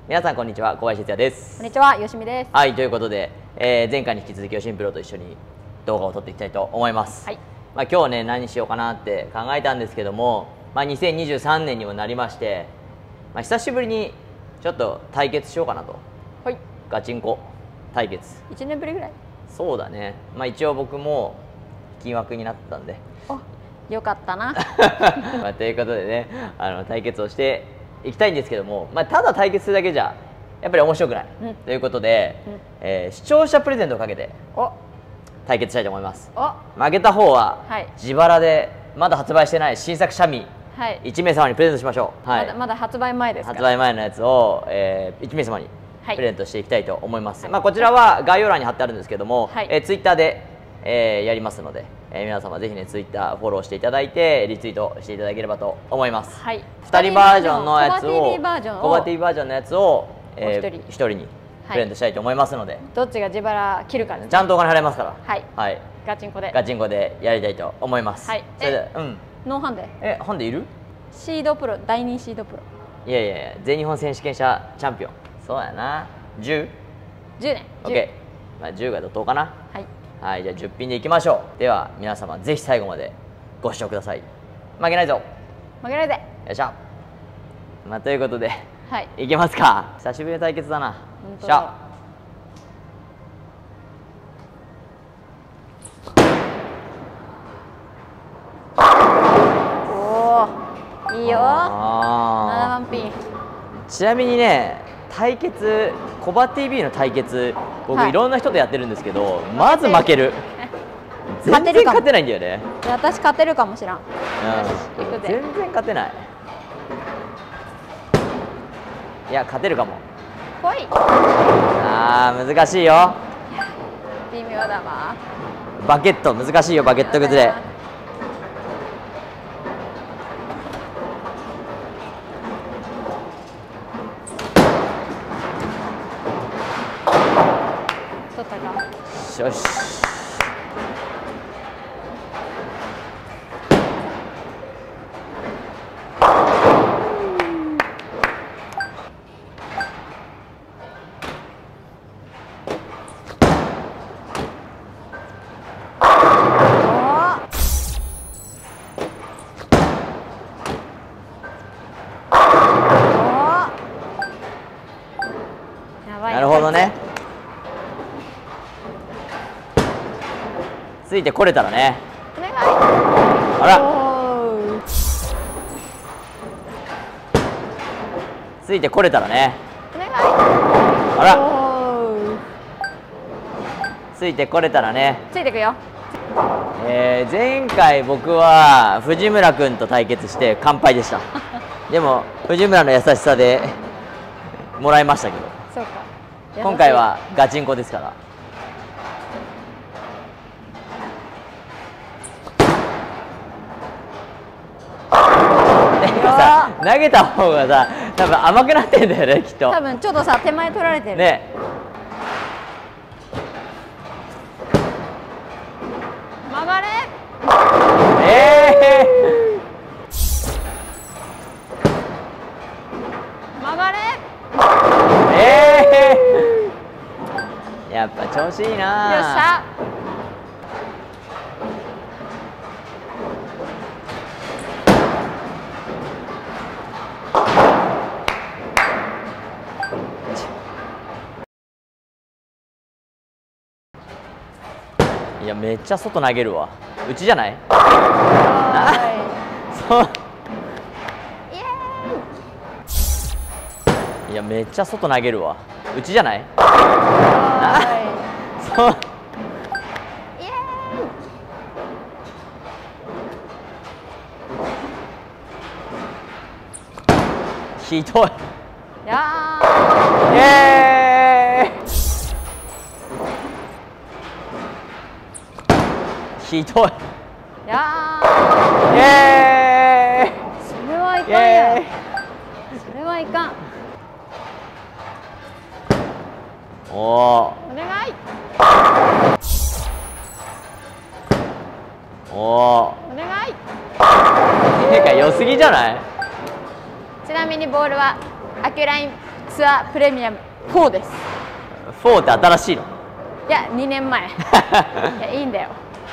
皆さんこんにちは、小林哲也です。 こんにちは、よしみです。 はい、ということで、前回に引き続きよしみプロと一緒に動画を撮っていきたいと思います。はい、今日ね何しようかなって考えたんですけども、2023年にもなりまして、久しぶりにちょっと対決しようかなと。はい、ガチンコ対決。 1年ぶりぐらい。 そうだね。一応僕も金枠になったんで。 よかったな。 ということでね、対決をしていきたいんですけども、ただ対決するだけじゃやっぱり面白くない、ということで、視聴者プレゼントをかけて対決したいと思います。負けた方は、自腹でまだ発売してない新作シャミ、1名様にプレゼントしましょう。 まだ発売前ですから。 発売前のやつを、1名様にプレゼントしていきたいと思います。こちらは概要欄に貼ってあるんですけども、ツイッターで、やりますので、皆様ぜひねツイッターフォローしていただいてリツイートしていただければと思います。2人バージョンのやつをコバ TV バージョンのやつを1人にプレゼントしたいと思いますので、 どっちが自腹切るかですね。 ちゃんとお金払いますから。はい、 ガチンコでやりたいと思います。それでノーハンデ。 ハンデいる？ シードプロ、第2シードプロ。 いやいやいや、全日本選手権者チャンピオン。そうやな。10 ね。 OK。10がどうかな。はい、じゃあ10品でいきましょう。では皆様ぜひ最後までご視聴ください。負けないぞ。 負けないぜ。よっしゃ。ということで、いけますか。久しぶりの対決だな。よっしゃ。 おお、いいよ。7番ピン。 ちなみにね、対決コバ TV の対決、僕いろんな人とやってるんですけど、まず負ける。全然勝てないんだよね。 私勝てるかもしらん。 全然勝てない。いや勝てるかも。 来い。 難しいよ。 微妙だわ。 バケット難しいよ。バケット崩れ。よし。なるほどね。ついてこれたらね。 お願い。 あら。ついてこれたらね。 お願い。 あら。ついてこれたらね。 ついてくよ。 前回僕は藤村君と対決して完敗でした。でも藤村の優しさでもらいましたけど。 そうか。 今回はガチンコですから。投げた方がさ、多分甘くなってんだよね、きっと。 多分ちょっとさ、手前取られてるね。曲がれ。曲がれ。 やっぱ調子いいな。 よっしゃ。 いやめっちゃ外投げるわ。うちじゃない？そう。いやめっちゃ外投げるわ。うちじゃない？そう。ひどい。イエーイ。ひどい。 イエーイ。それはいかんや。それはいかん。お願い。お願い。 てか良すぎじゃない？ ちなみにボールはアキュラインツアープレミアム4です。 4って新しいの？ いや2年前いやいいんだよ。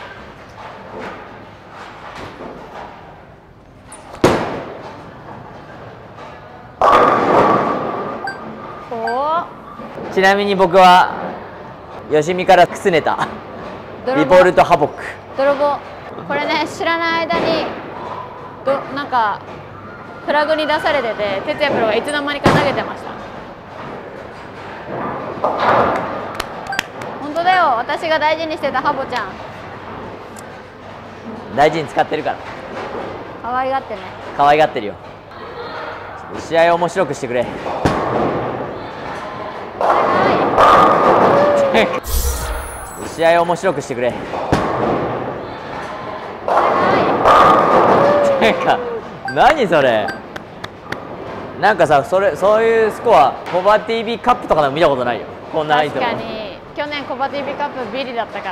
ちなみに僕はよしみからくすねたリボルトハボック泥棒。これね、知らない間になんかフラグに出されてて、哲也プロがいつの間にか投げてました。本当だよ、私が大事にしてたハボちゃん大事に使ってるから。 可愛がってね。 可愛がってるよ。試合を面白くしてくれ。試合を面白くしてくれ。てか何それ。なんかさ、そういうスコアコバ TV カップとかでも見たことないよ、こんな相手。 確かに去年コバ TV カップビリだったから。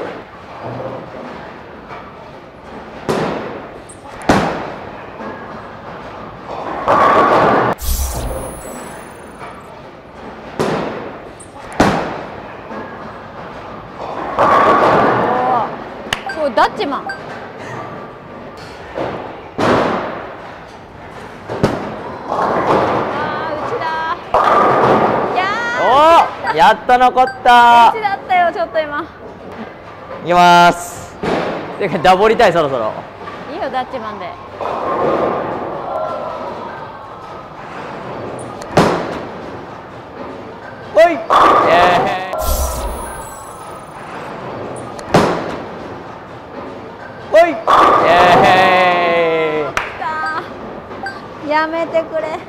ダッチマン。 やっと残った。 うちだったよ、ちょっと今。 いきます。てかダボりたい、そろそろ。 いいよ、ダッチマンで。 おい。おい。 やめてくれ。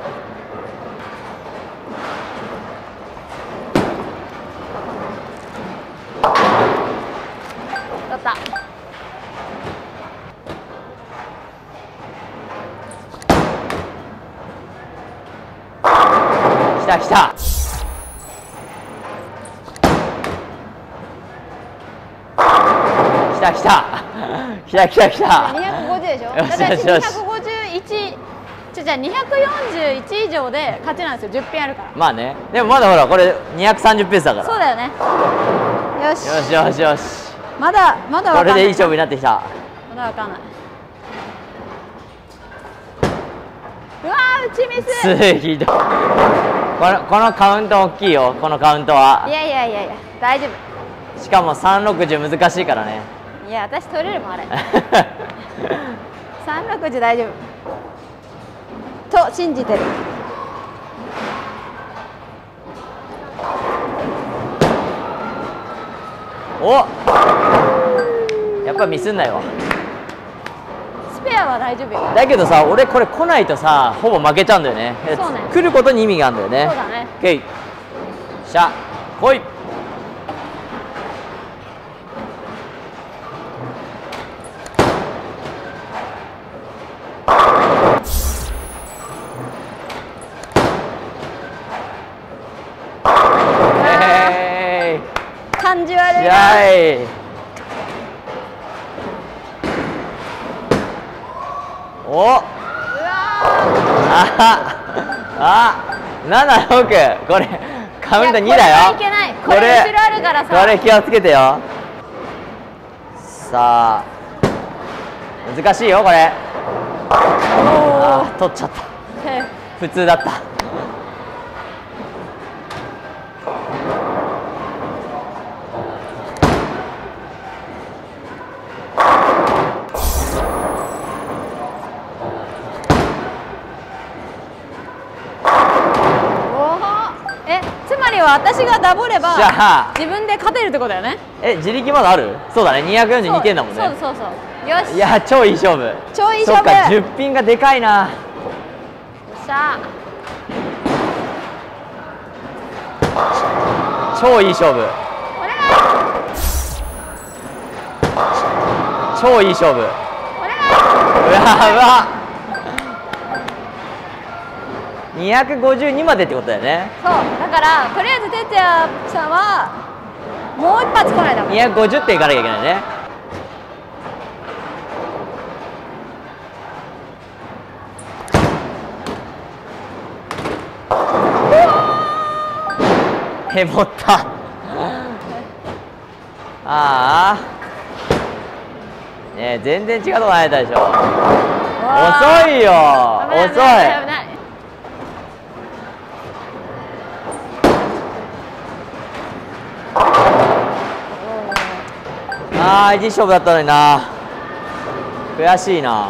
取った。 来た来た。来た来た。来た来た来た。 250でしょ。だから251。じゃあ241以上で勝ちなんですよ。10ピンあるから。 まあね。でもまだほらこれ230ペースだから。 そうだよね。よし。 よしよしよし。 まだ分かんない。 これでいい勝負になってきた。 まだ分かんない。うわー、打ちミス。 ひどい。このカウント大きいよ、このカウントは。 いやいやいやいや、大丈夫。 しかも360難しいからね。 いや、私取れるもんあれ。360大丈夫と信じてる。 お、やっぱミスんないわ。 スペアは大丈夫よ。 だけどさ、俺これ来ないとさ、ほぼ負けちゃうんだよね。 そうね。 来ることに意味があるんだよね。 そうだね。 オッケー。しゃ、来い。 感じ悪いな。 お、うわあ、76、これカウント2だよ。 これ後ろあるからさ。 これ気をつけてよ。さあ、難しいよこれ。あ、取っちゃった。普通だった。 私がダボれば自分で勝てるってことだよね。 自力まだある？そうだね、242点だもんね。 そうそうそう。よし。 いや、超いい勝負。 超いい勝負。 そっか、10ピンがでかいな。よっしゃ。 超いい勝負。 お願い。超いい勝負。お願い。 うわ。252までってことだよね。 そうだからとりあえず哲也さんはもう一発来ないだもん。 250点いかなきゃいけないね。 へぼったああね、全然違うとこないでしょ。遅いよ、遅い。ああ、いい勝負だったのにな。悔しいな。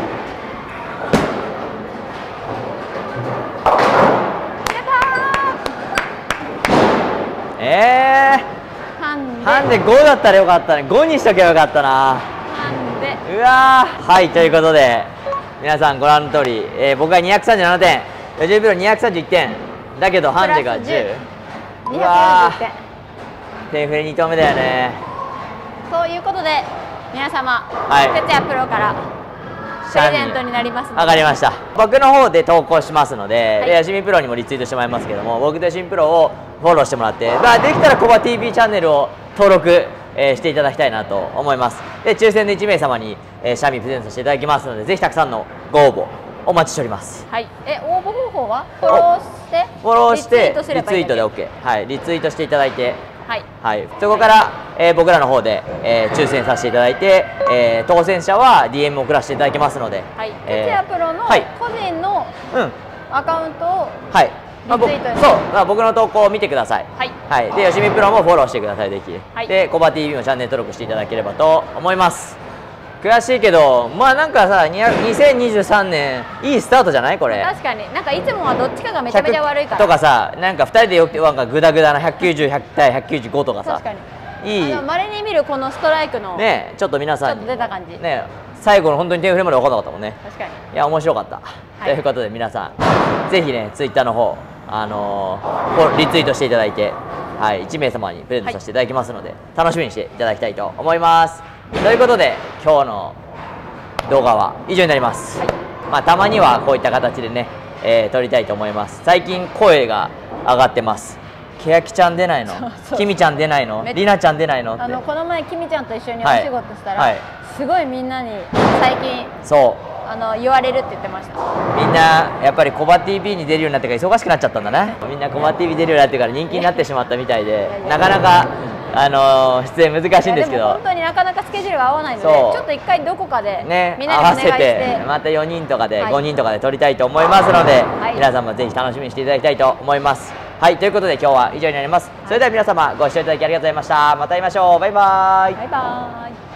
ハンデ5だったらよかったね。5にしとけばよかったな。ハンデ。うわー。はい、ということで皆さんご覧の通り、僕が237点、吉井プロ231点だけどハンデが10。うわー。点振り2投目だよね。 そういうことで皆様、哲也プロからプレゼントになりますので。 わかりました。僕の方で投稿しますので、吉見プロにもリツイートしてもらいますけども、僕と吉見プロをフォローしてもらって、できたらコバ TV チャンネルを登録、していただきたいなと思います。で、抽選で1名様に、シャミプレゼントしていただきますので、ぜひたくさんのご応募お待ちしております。 はい。応募方法はフォローしてリツイートで OK。はい。リツイートしていただいて。はい、そこから、僕らの方で、抽選させていただいて、当選者は DM を送らせていただきますので、 哲也プロの個人のアカウントをリツイートして、 そう、僕の投稿を見てください。はい、で、吉見プロもフォローしてください、ぜひ。で、コバ TV もチャンネル登録していただければと思います。悔しいけど、まあなんかさ、2023年いいスタートじゃないこれ。 確かに、なんかいつもはどっちかがめちゃめちゃ悪いからとかさ、なんか2人でよくなんかグダグダな190、100対195とかさ、 確かにいい。まれに見るこのストライクのね、ちょっと皆さんちょっと出た感じね、最後の本当に点振りまで分からなかったもんね。 確かに。 いや面白かった。ということで皆さんぜひね、ツイッターの方リツイートしていただいて、はい、1名様にプレゼントさせていただきますので、楽しみにしていただきたいと思います。ということで今日の動画は以上になります。まあたまにはこういった形でね、撮りたいと思います。最近声が上がってます。けやきちゃん出ないの、きみちゃん出ないの、りなちゃん出ないのって。 この前きみちゃんと一緒にお仕事したら、すごいみんなに最近言われるって言ってました。 みんなやっぱりコバ TV に出るようになってから忙しくなっちゃったんだね。みんなコバ TV 出るようになってから人気になってしまったみたいで、なかなか出演難しいんですけど、 本当になかなかスケジュールが合わないので、ちょっと一回どこかでみんなにお願いして、 また4人とかで5人とかで撮りたいと思いますので、皆さんもぜひ楽しみにしていただきたいと思います。はい、ということで今日は以上になります。それでは皆様ご視聴いただきありがとうございました。また会いましょう。バイバーイ。 バイバーイ。